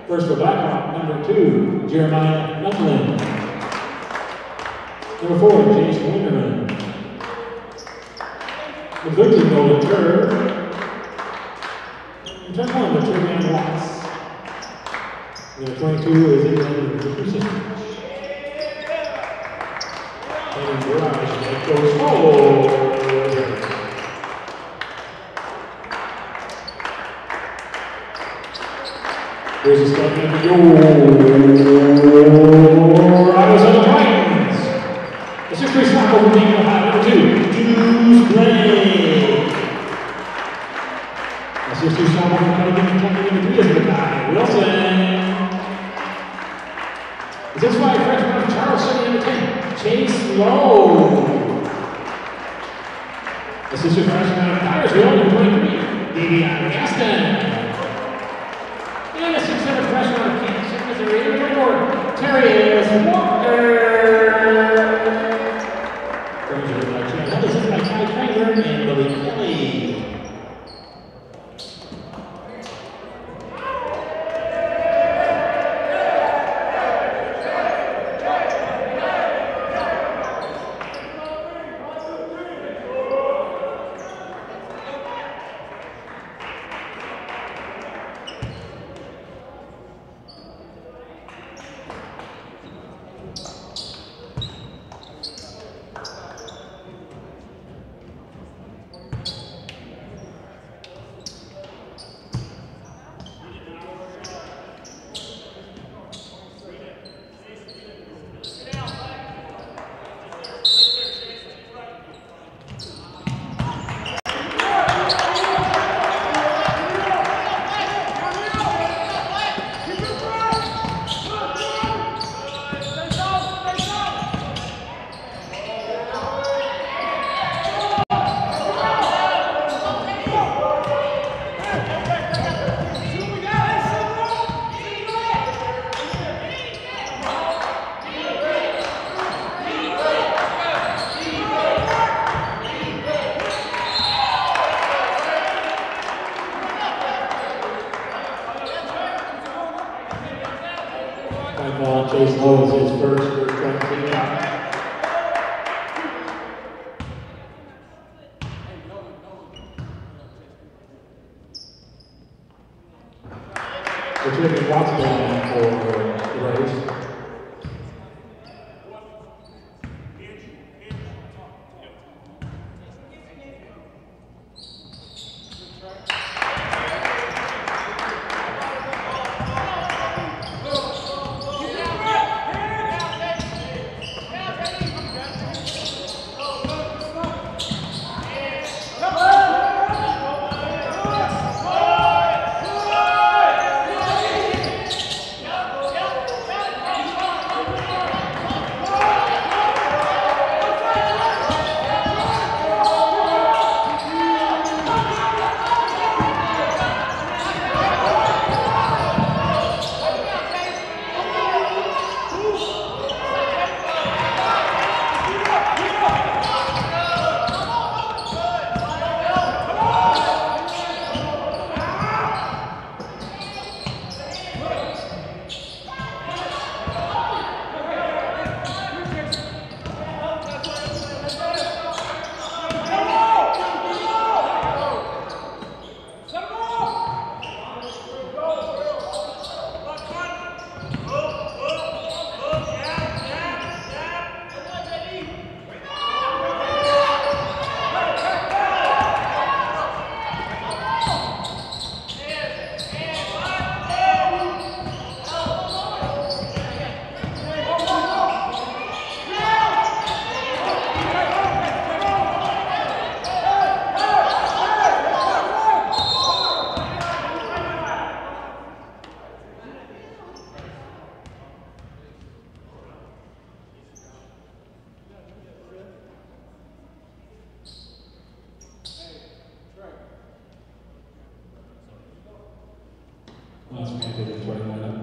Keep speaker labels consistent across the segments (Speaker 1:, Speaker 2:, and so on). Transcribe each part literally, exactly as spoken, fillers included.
Speaker 1: First for Blackhawk, number two, Jeremiah Nutlin. Number four, James Winterman. The thirteen goal return. Return one, the Trevion Watts. Number twenty-two is England Peterson. And Garage, that goes forward. There's a step in the goal. I was on the Titans. The six-three snap over being Ohio, number two, Juice Blake. The six-three snap over coming in, coming in, number three is the guy, Wilson. The six-five freshman of Charles City, number ten, Chase Lowe. The six-three freshman of Dyersville, number twenty-three, Davion Gaston. And a six-seven freshman of Kansas City, Missouri, number twenty-four, Terrius Walker. Granger by Chad Henderson by Ty Kramer and Billy Kelly. Chase Lowe is his first for trying to clean out. The Trevion Watts down for the Rays. Last man did it twenty-one up.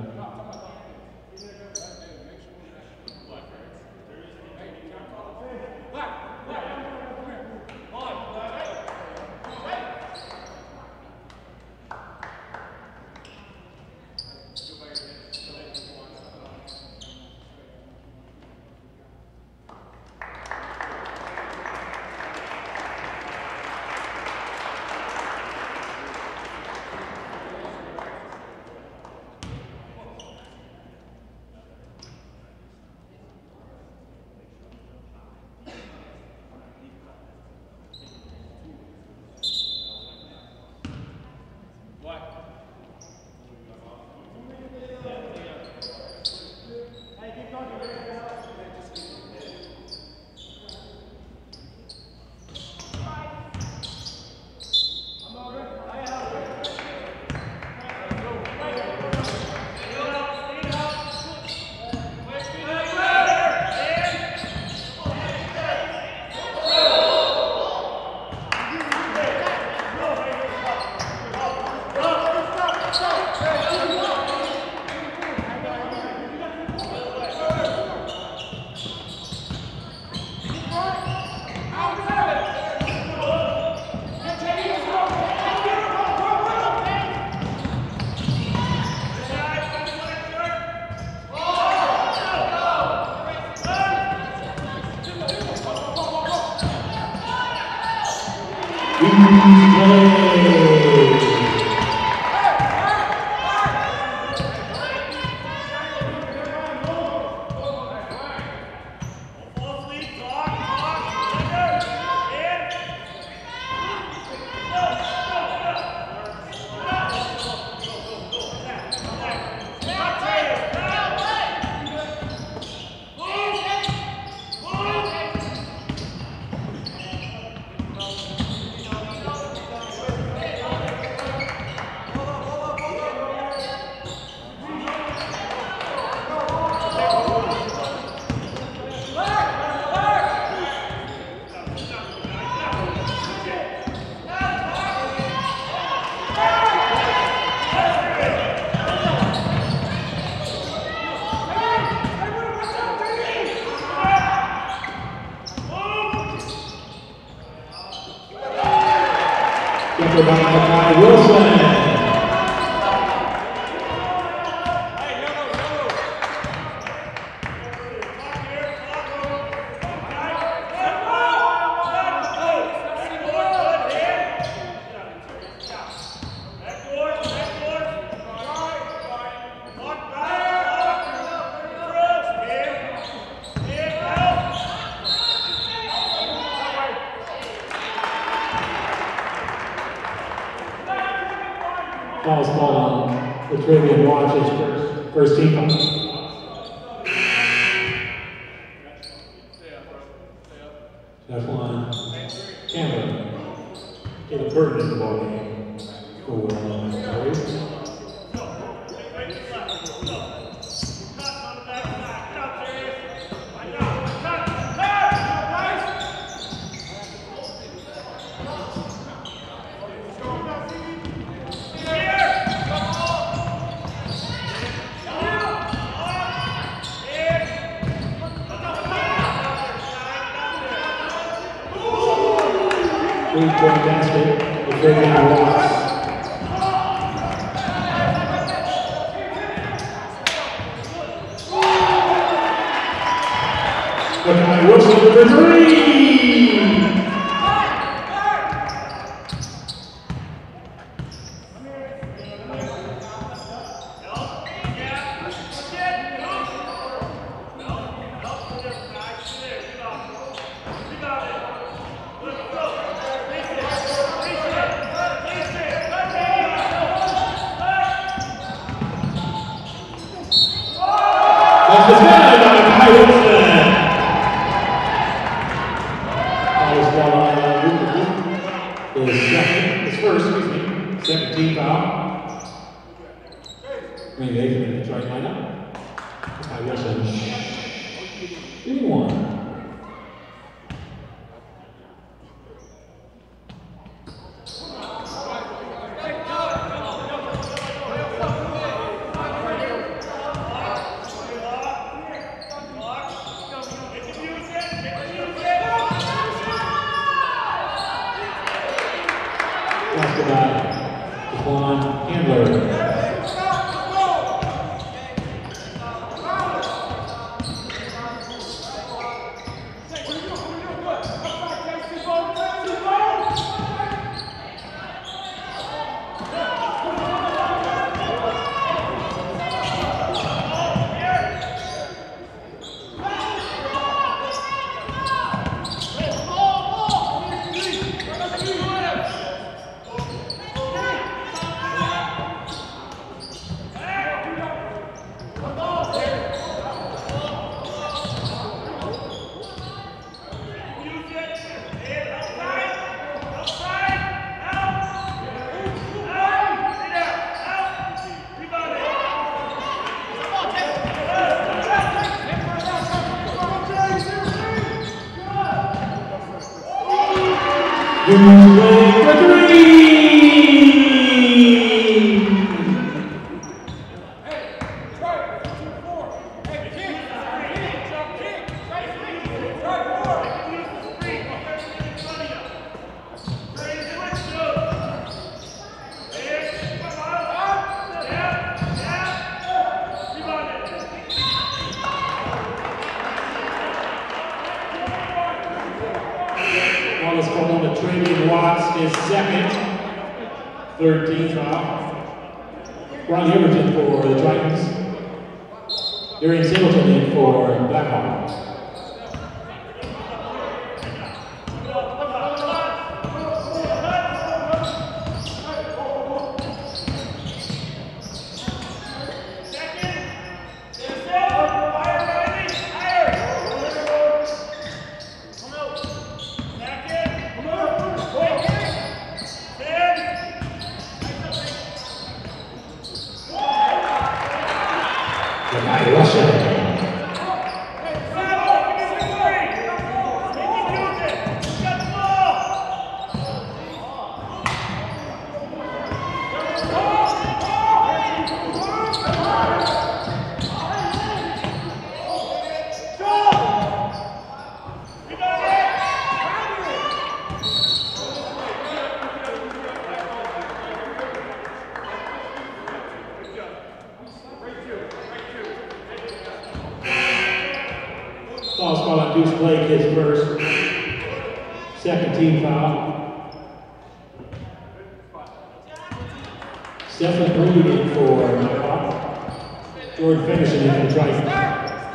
Speaker 1: After by Makai Wilson. Falls ball on the Travian Watches first, first team up. Teflon Cameron. Caleb Burton in the ball game. For uh, Braves. Three-point basket, the Travian Watts. Makai Wilson with the three! That's the good by Makai Wilson. Follows ball on uh, is second, his first, excuse me, second team foul. Maybe they can in the try lineup. Makai Wilson. Shooting one. Basketball, Teflon Handler. Usually for three! Wallace called on the Travian Watts is second. Third team foul. Ron Everton for the Titans. Darian Singleton in for Blackhawks. Makai Wilson. Foul's called on Deuce Blake, his first. Second team foul. Stephen Reed in for Blackhawk. Jordan finishing in for Triton.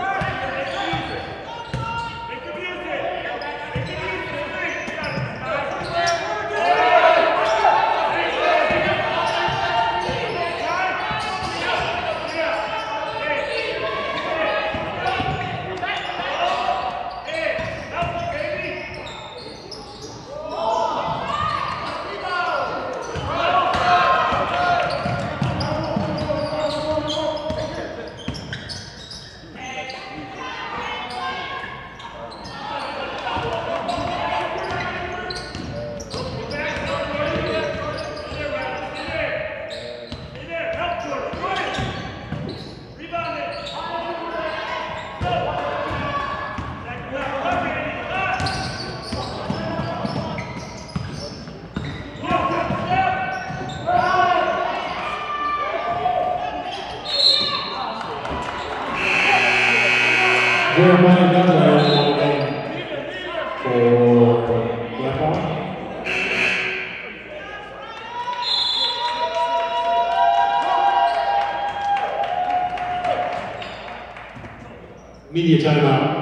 Speaker 1: Jeremiah Dunlap for Blackhawk. Media timeout.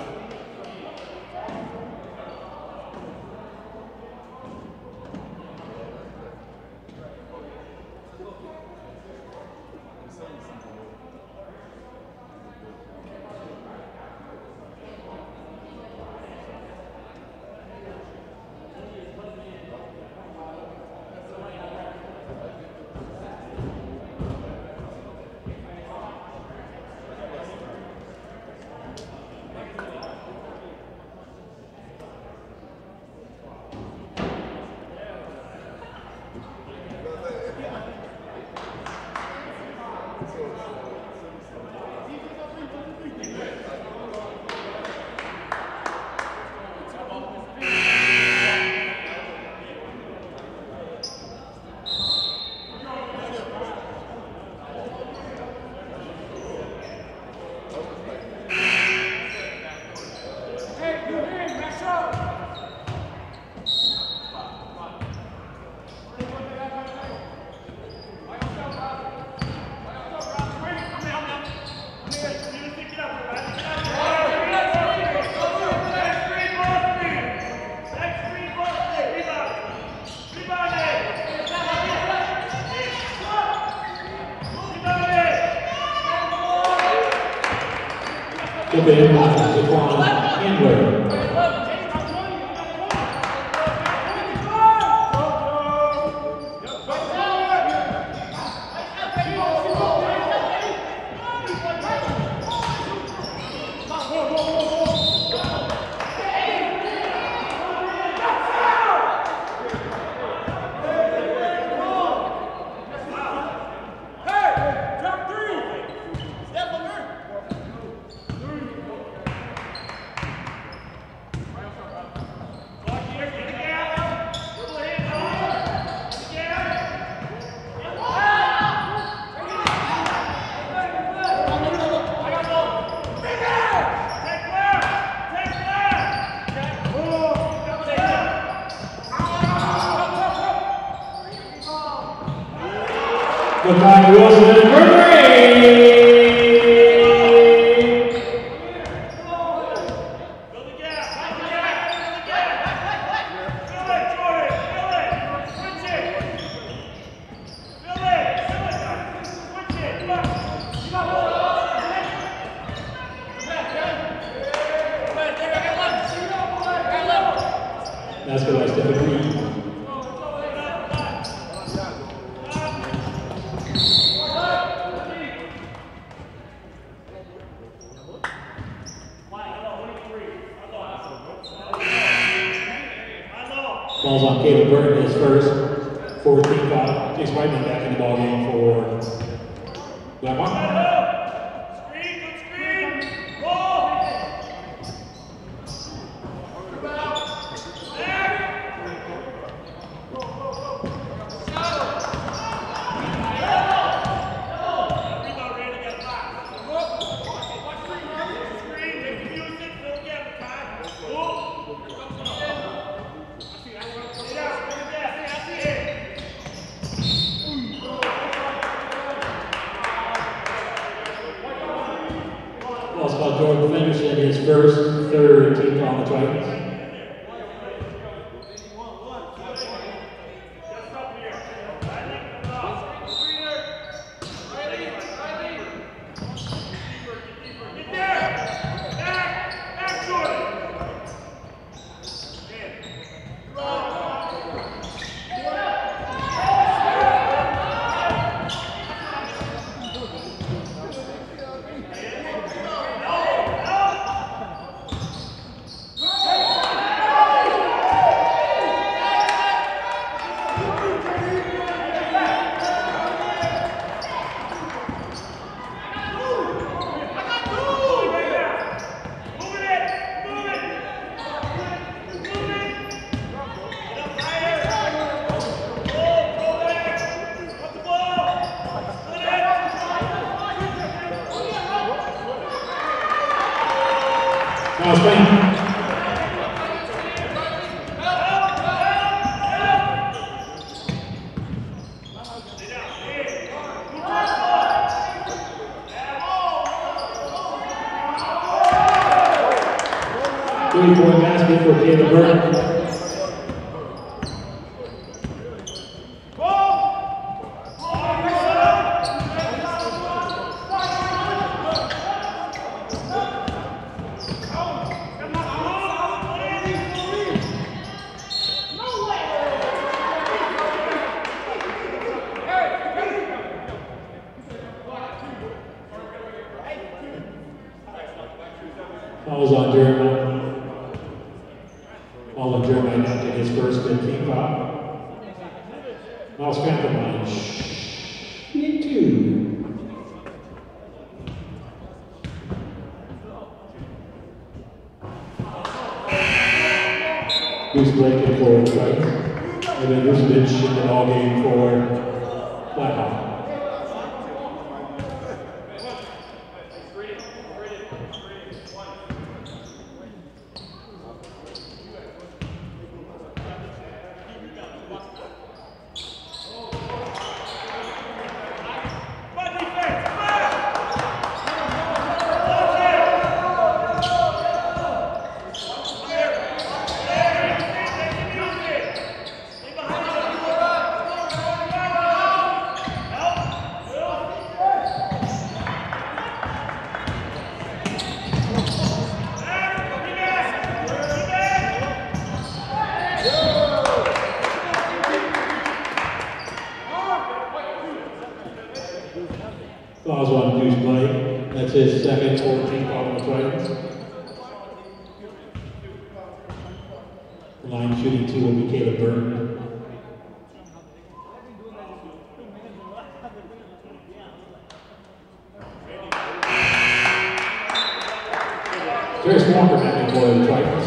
Speaker 1: Okay, Jaquan Handler. Lakai Wilson for three. That's good, that's different. Ball's on Caleb Burton his first, fourteen foul. Chase Whiteman back in the ball game for Blackhawk. Southpaw Jordan Fenderson his first, third team foul on the Titans. Now Spain. Three-point basket for Caleb Burton. Fouls on Jeremiah. All of Jeremiah now take his first good team foul. Miles Panther line. two. Goose Blake in for the Titans. And then Rusevich in the ball game for Blackhawk. Fouls on Goose Blake. That's his second fourteen foul on the Titans. Line shooting two will be Caleb Burton. There's Walker back in for the Titans.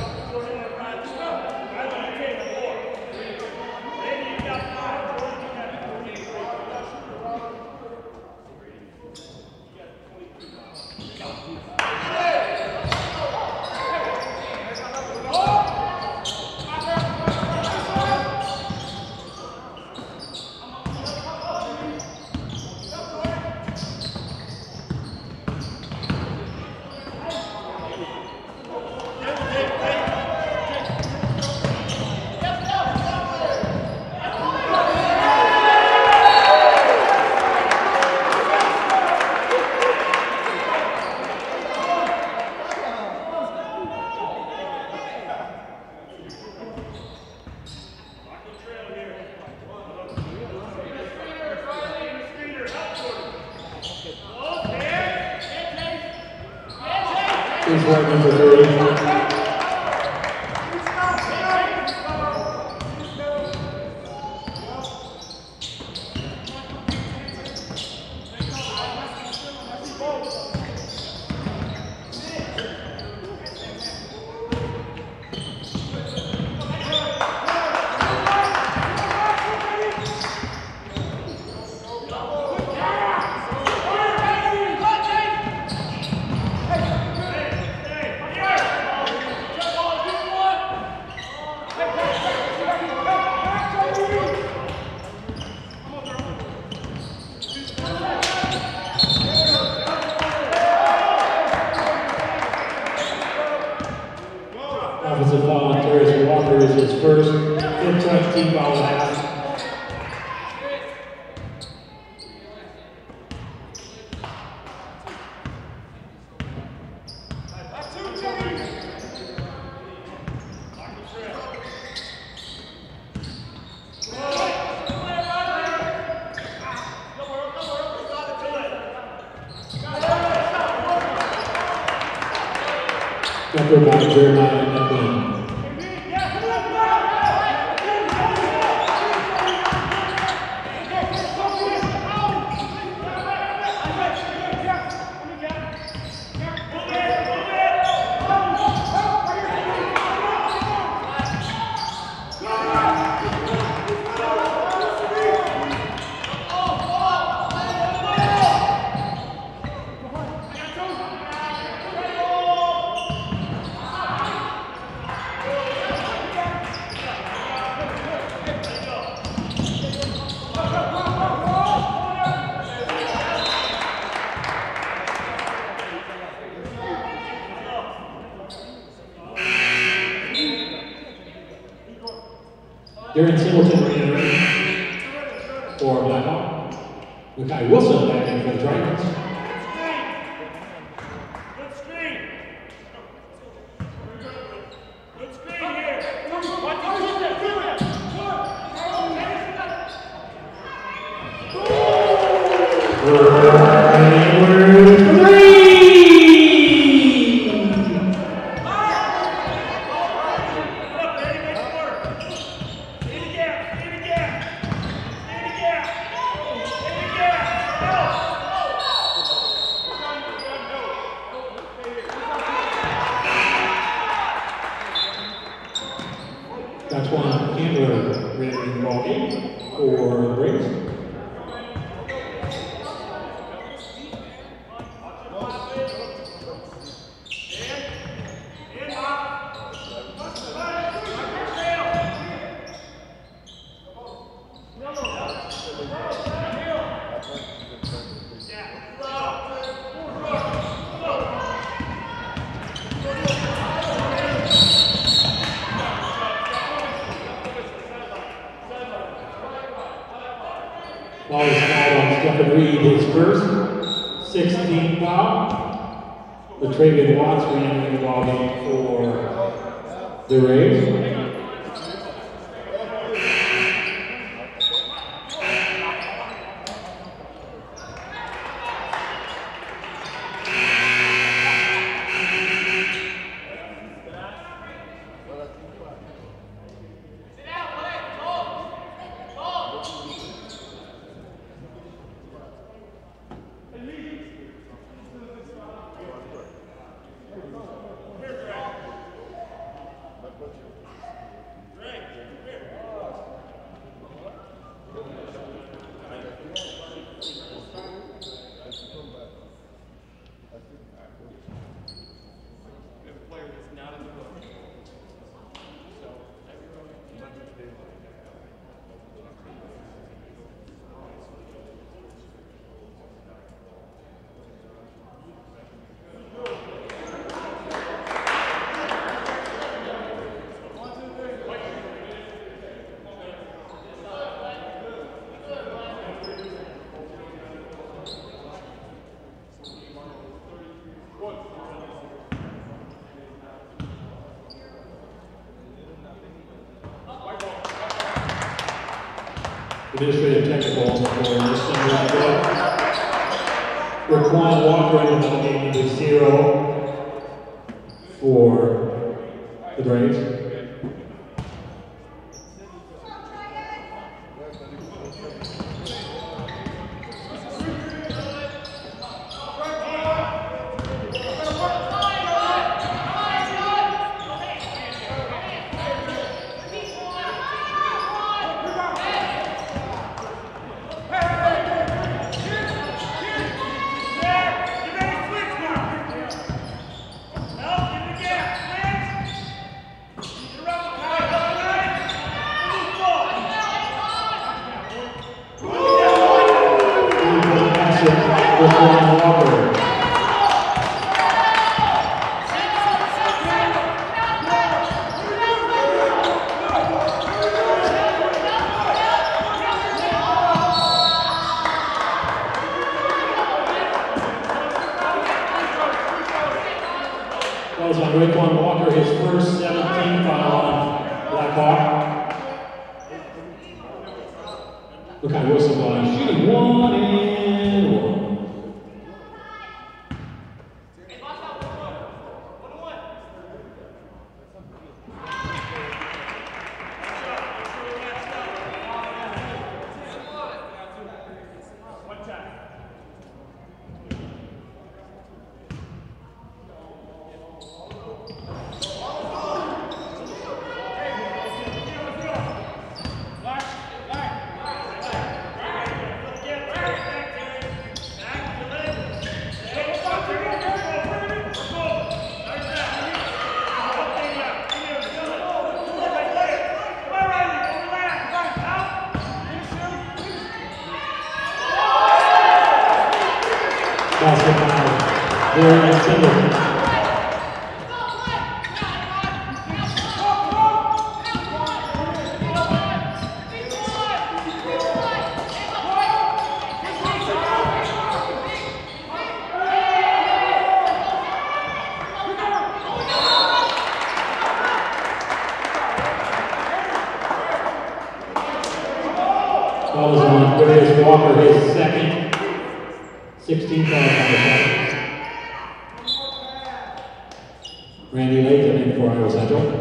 Speaker 1: He's right number three. Walker is his first fifth touch team foul of the half. After about Jeremiah and Evelyn. Darren Singleton re-entering for Blackhawk. Makai Wilson back in for the Dragons.
Speaker 2: Good screen. Good screen here. What do you do? Do it.
Speaker 1: That's one Candler re-entering the ball game for the Braves. Ball is fouled on Stephen Reed, his first, sixteenth foul. Latravian Watts re-entering the ball game for the Rays. Administrative technical for this number. Raquan Walker in the game number zero for the Braves. Raekwon Walker, his first seventeen foul on Blackhawk. Look at Wilson line, shooting one and one. Walker, his second, sixteen fouls on the shot. Randy Latham in for Iowa Central.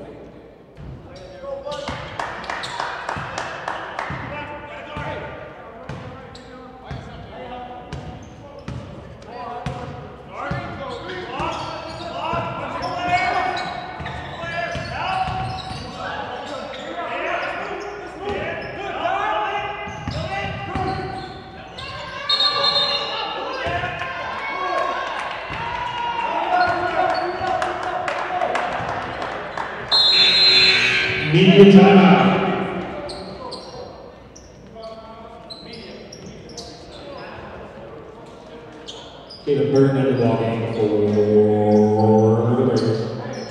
Speaker 1: Media timeout. Caleb Burton at the ball game for the Bears.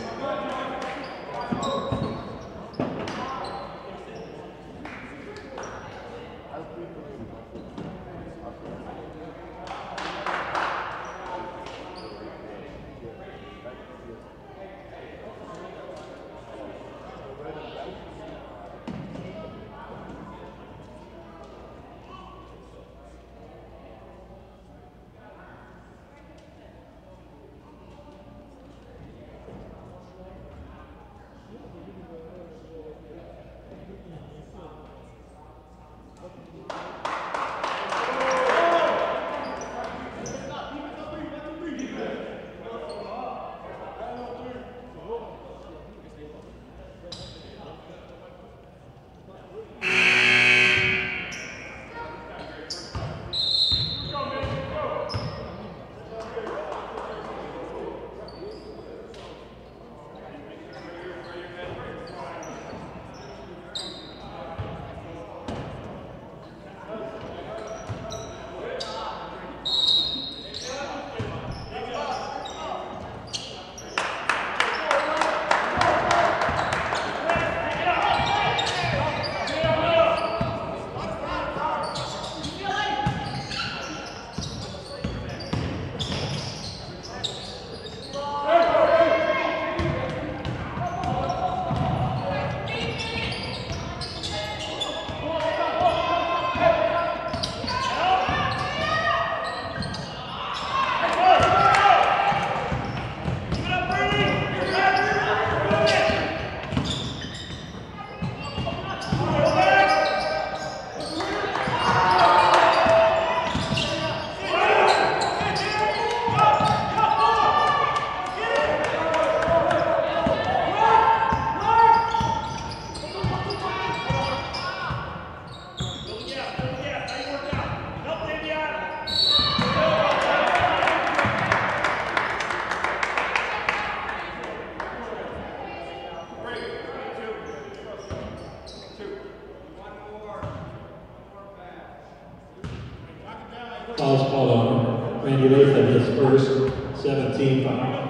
Speaker 1: Fouls called on Randy Latham, his first seventeen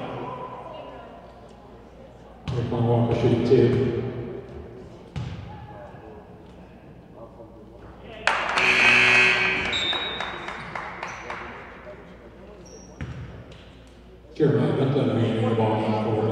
Speaker 1: foul. Raekwon Walker shooting two. Jeremiah McClellan in the ball game for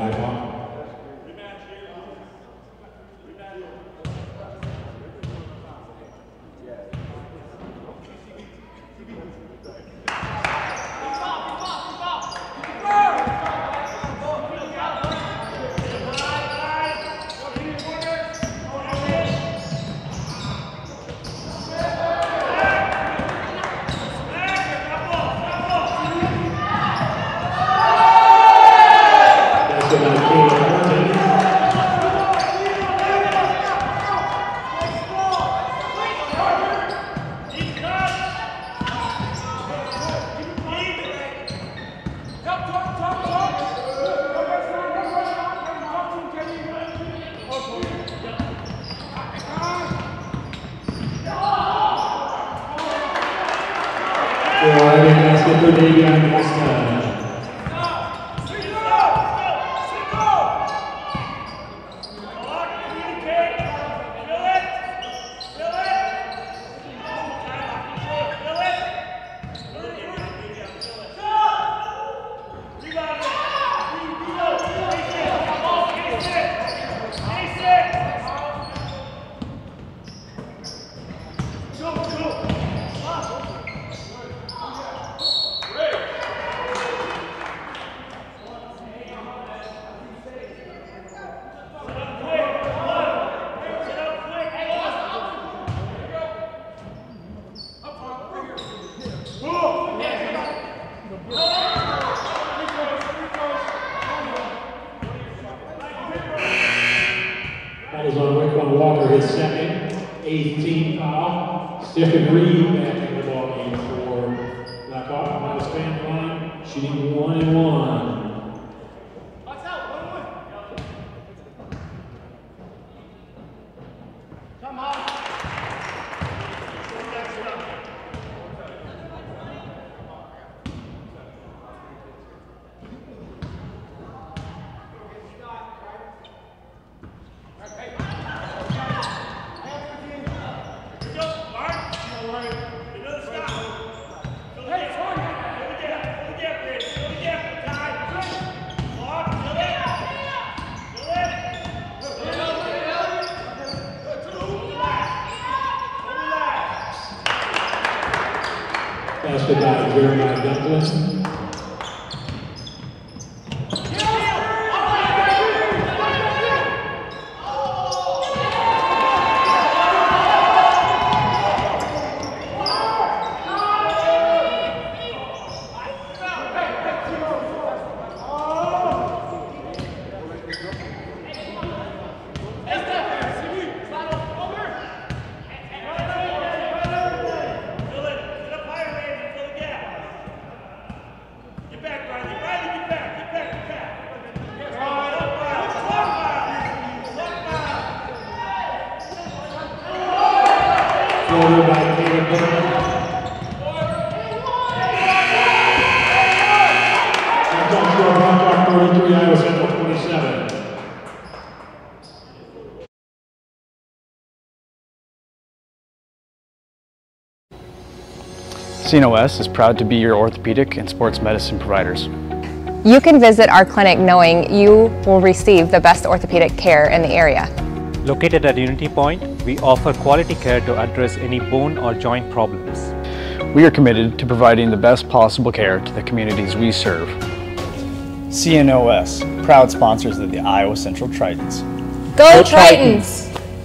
Speaker 1: Driving basket for Davion Costa. That is on Raekwon Walker, his second, eighth team foul. Stephen Reed back in the ball game for Blackhawk. Now stand line, shooting one and one. Basket by Jeremiah Dunklin. Floater by Caleb Burton. That's score Blackhawk forty-three, Iowa Central twenty-seven.
Speaker 3: C N O S is proud to be your orthopedic and sports medicine providers.
Speaker 4: You can visit our clinic knowing you will receive the best orthopedic care in the area.
Speaker 5: Located at Unity Point, we offer quality care to address any bone or joint problems.
Speaker 3: We are committed to providing the best possible care to the communities we serve.
Speaker 6: C N O S, proud sponsors of the Iowa Central Tritons.
Speaker 4: Go, Go Tritons!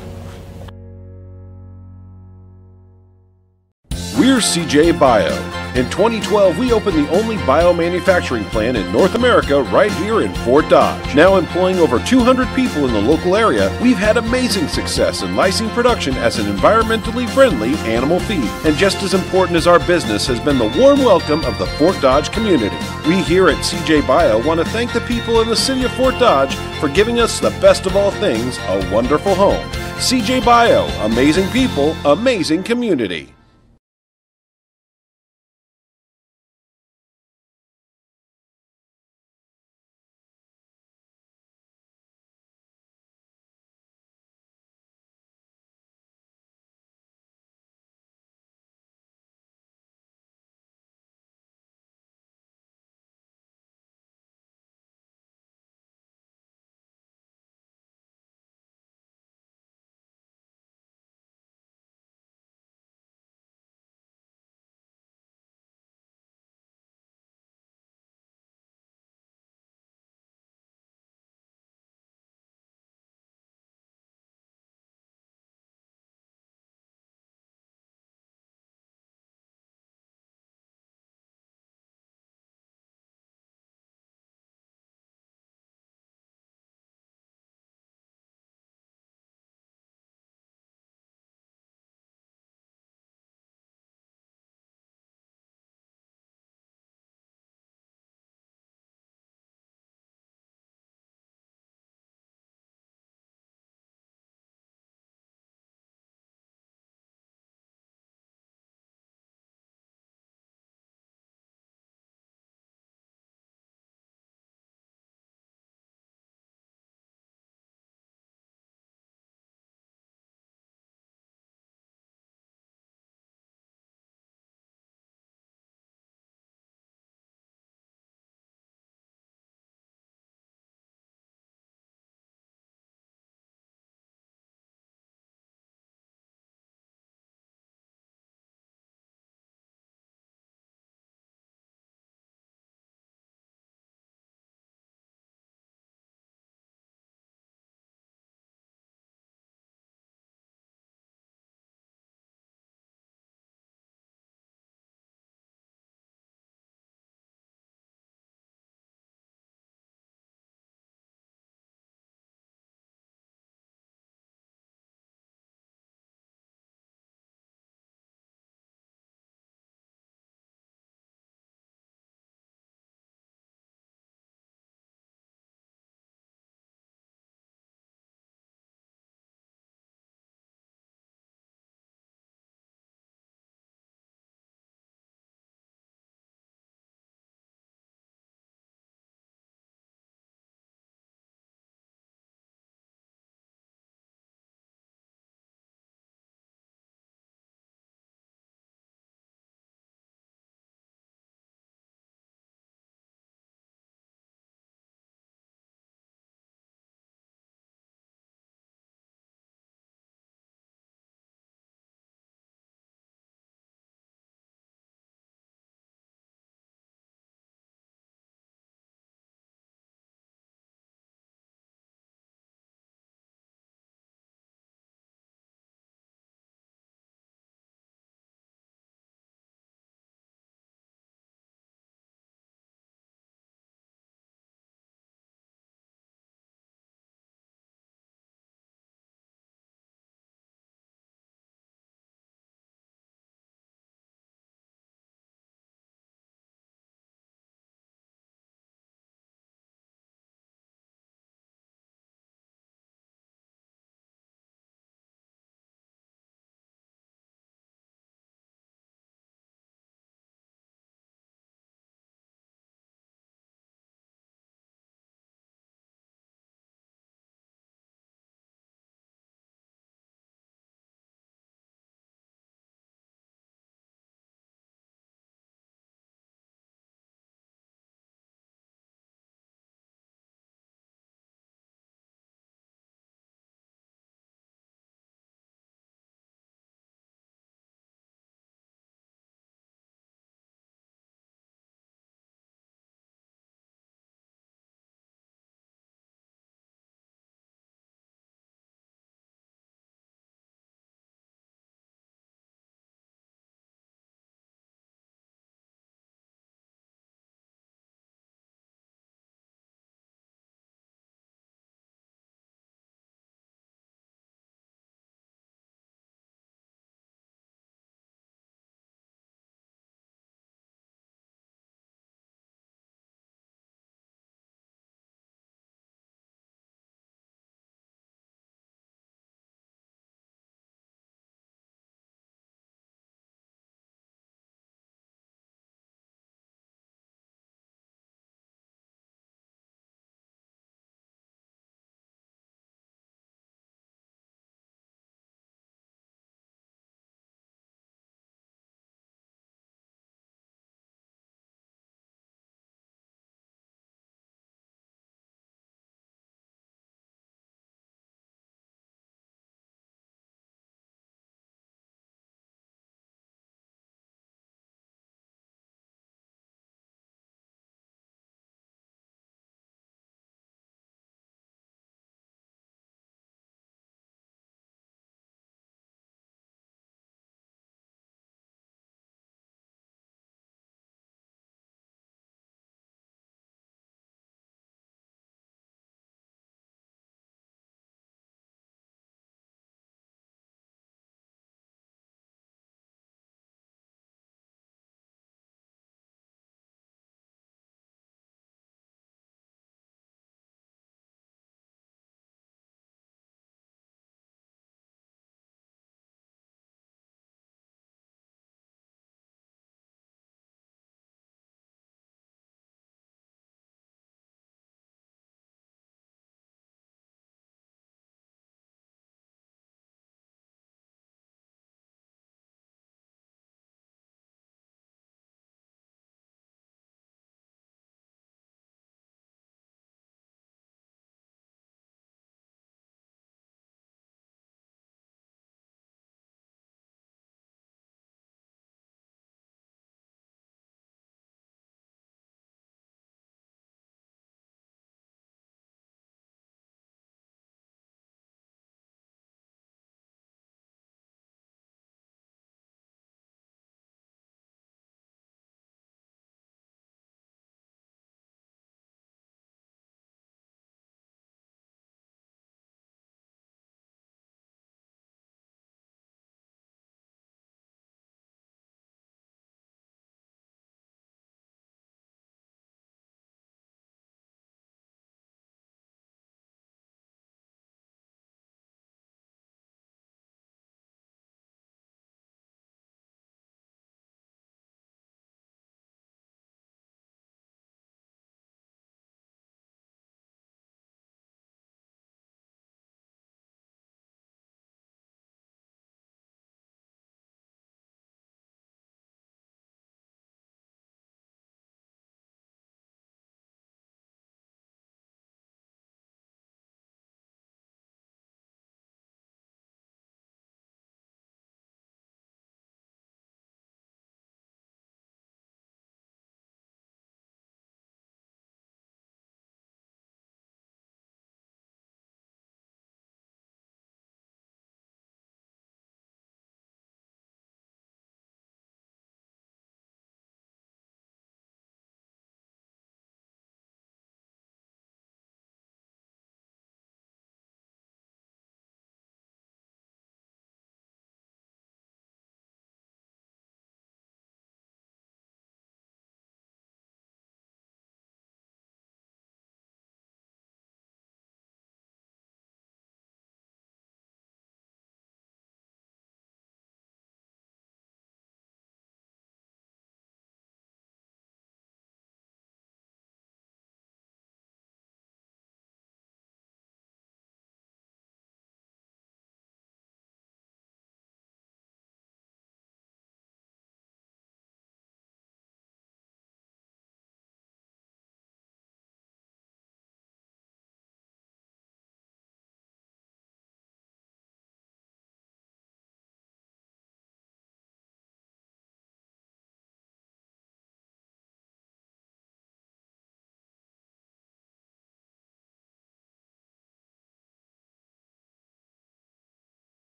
Speaker 7: We're C J Bio. In twenty twelve, we opened the only biomanufacturing plant in North America right here in Fort Dodge. Now employing over two hundred people in the local area, we've had amazing success in lysine production as an environmentally friendly animal feed. And just as important as our business has been the warm welcome of the Fort Dodge community. We here at C J Bio want to thank the people in the city of Fort Dodge for giving us the best of all things, a wonderful home. C J Bio, amazing people, amazing community.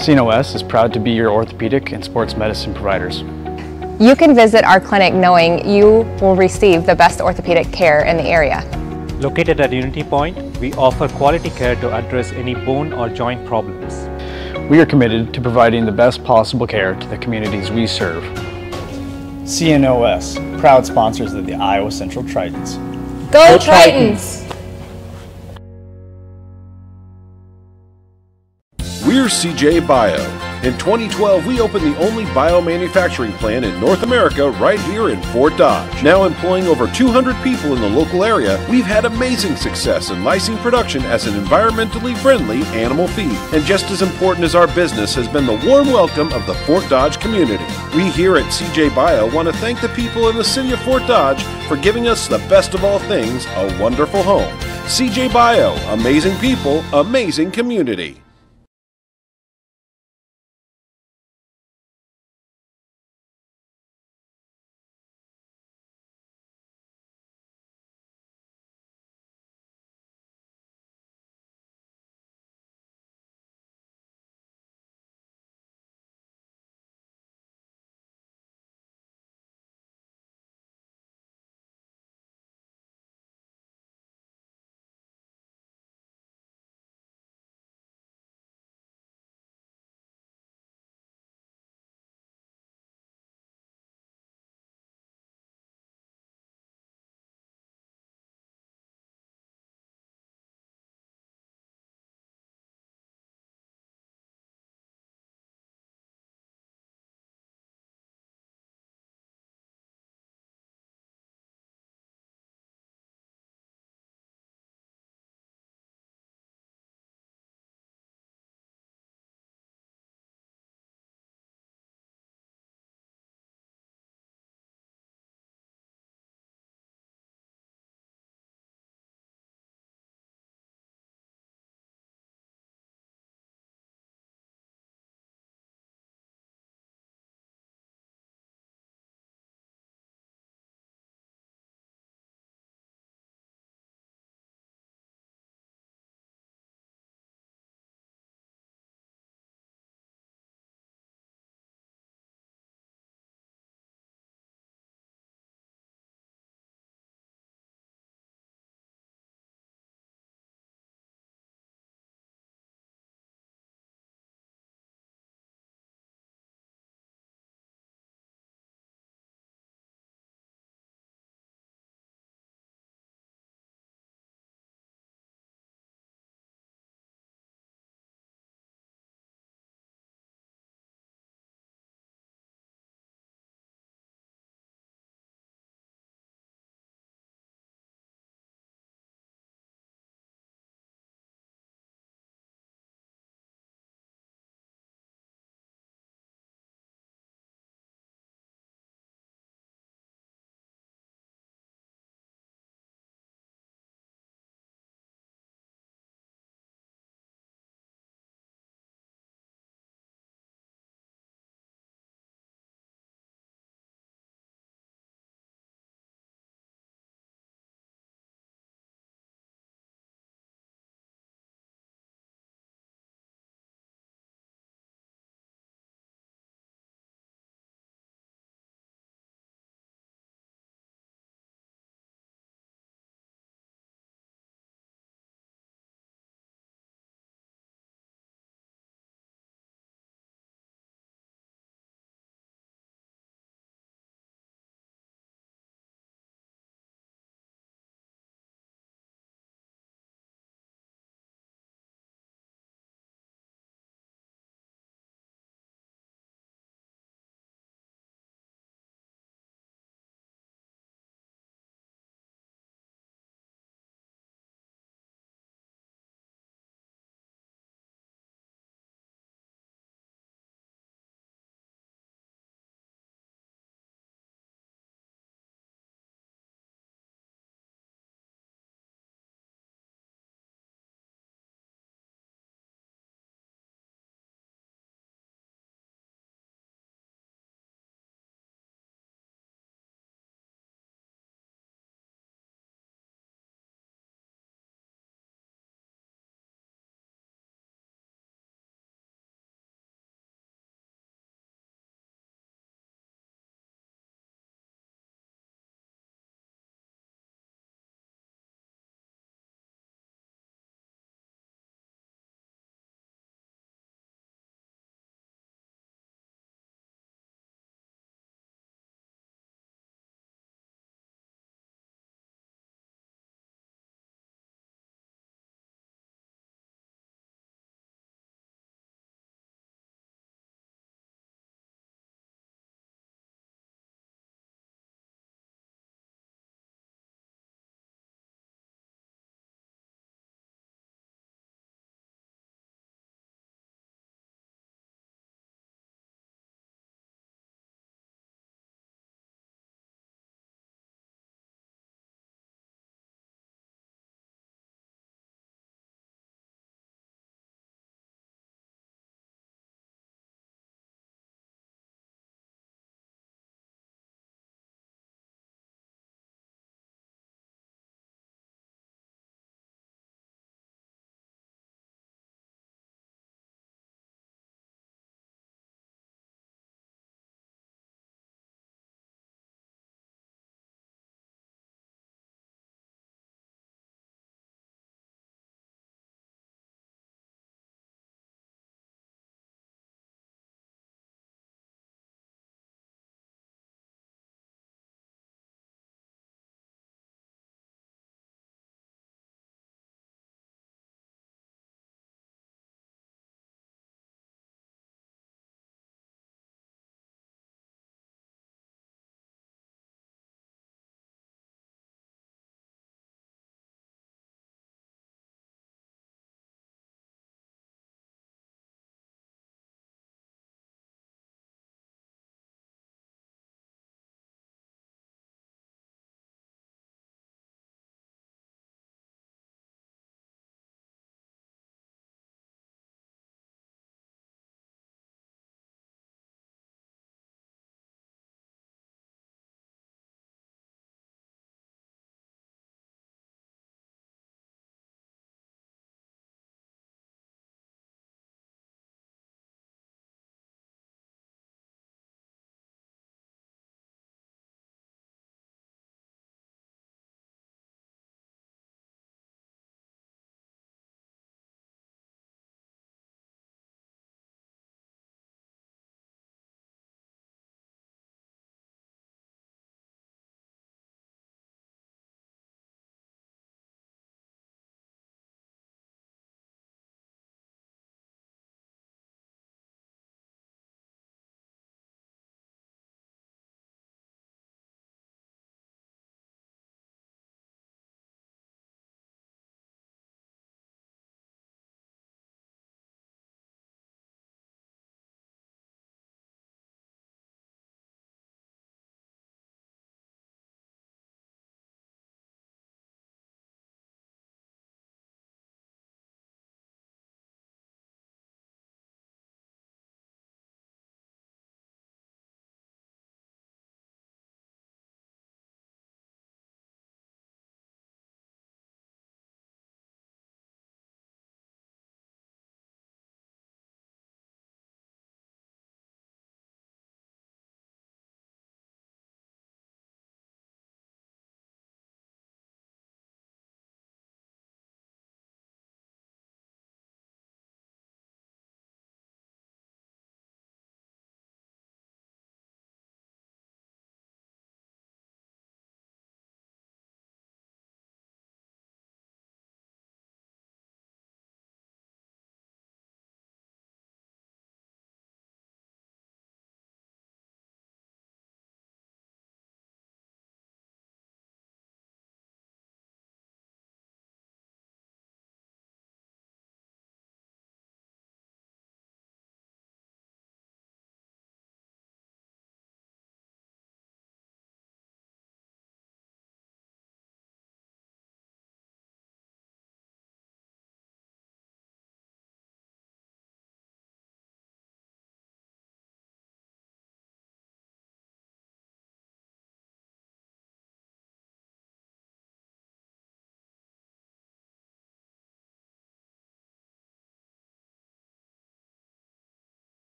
Speaker 3: C N O S is proud to be your orthopedic and sports medicine providers.
Speaker 4: You can visit our clinic knowing you will receive the best orthopedic care in the area.
Speaker 5: Located at Unity Point, we offer quality care to address any bone or joint problems.
Speaker 3: We are committed to providing the best possible care to the communities we serve.
Speaker 6: C N O S, proud sponsors of the Iowa Central Tritons.
Speaker 4: Go Tritons!
Speaker 7: We're C J Bio. In twenty twelve, we opened the only biomanufacturing plant in North America right here in Fort Dodge. Now employing over two hundred people in the local area, we've had amazing success in lysine production as an environmentally friendly animal feed. And just as important as our business has been the warm welcome of the Fort Dodge community. We here at C J Bio want to thank the people in the city of Fort Dodge for giving us the best of all things, a wonderful home. C J Bio, amazing people, amazing community.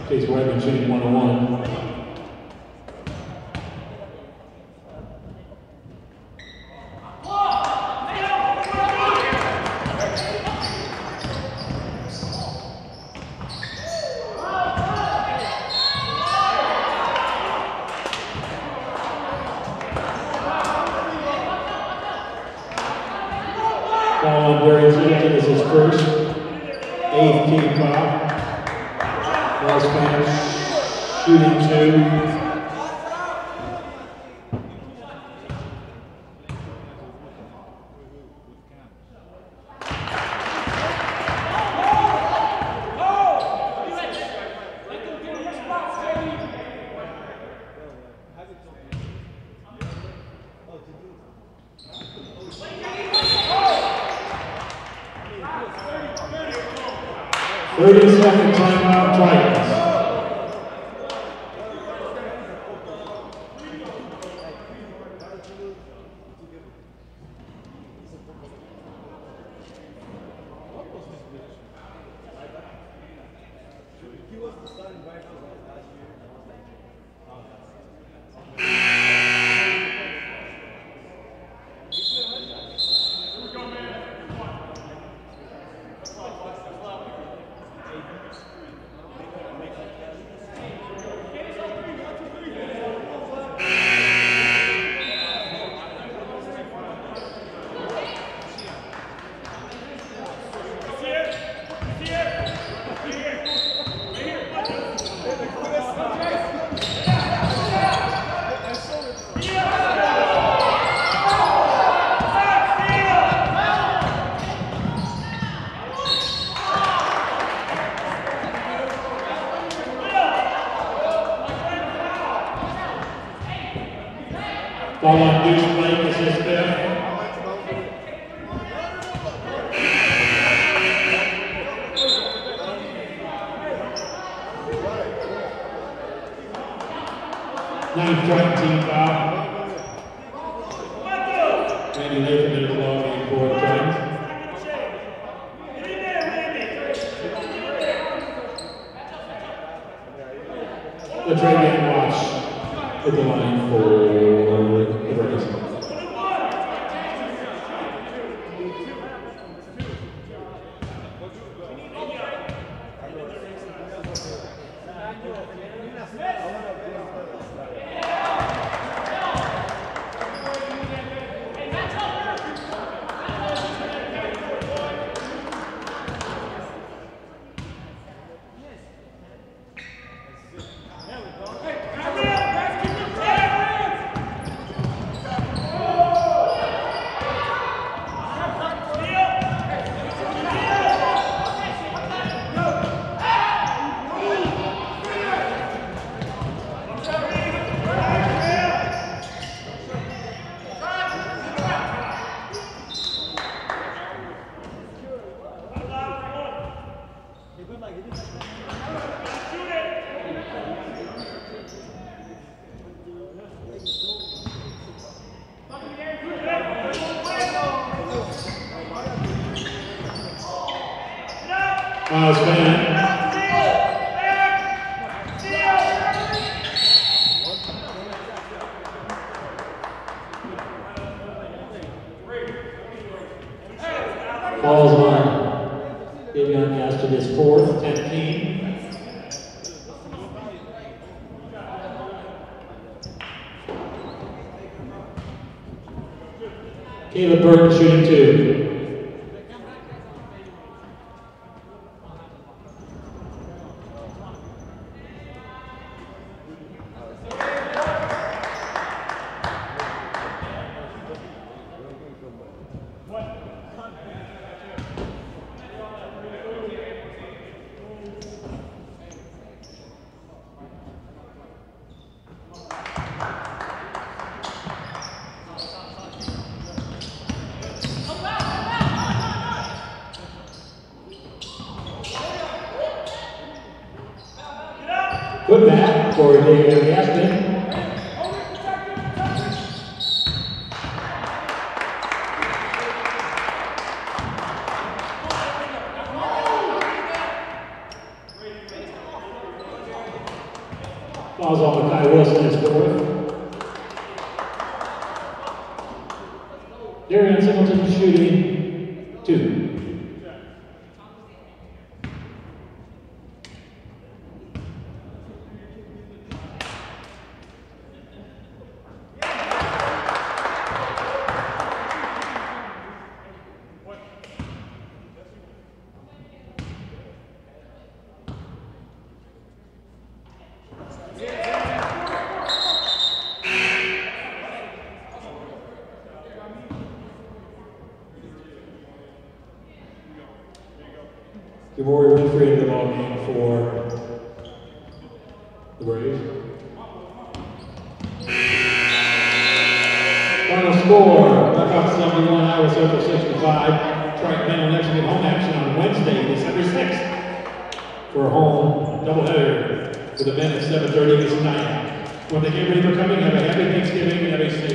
Speaker 1: Chase Whiteman shooting one oh one. Ball on Darian Singleton is his first, eighth team foul. Ball Spanish shooting two. thirty second timeout, Titans. Ball on Deuce Blake is his fifth. Ninth Triton team foul. Randy Latham in the ball game for the Titans. The Trey Van Watch at the line for the Rays. Miles Bennett. Falls on Davion Gaston his fourth, ten team. Caleb Burton shooting two. Good back for Davion Gaston. Fouls off of Kai Wilson is fourth. Darian Singleton shooting two. DeVory Winfrey in the ball game for the Braves. Final score, Blackhawks seventy-one, Iowa Central sixty-five. Triton Mental next week home action on Wednesday, December sixth for a home doubleheader with the men at seven thirty this night. Well, thank you everybody for coming. Have a happy Thanksgiving and have a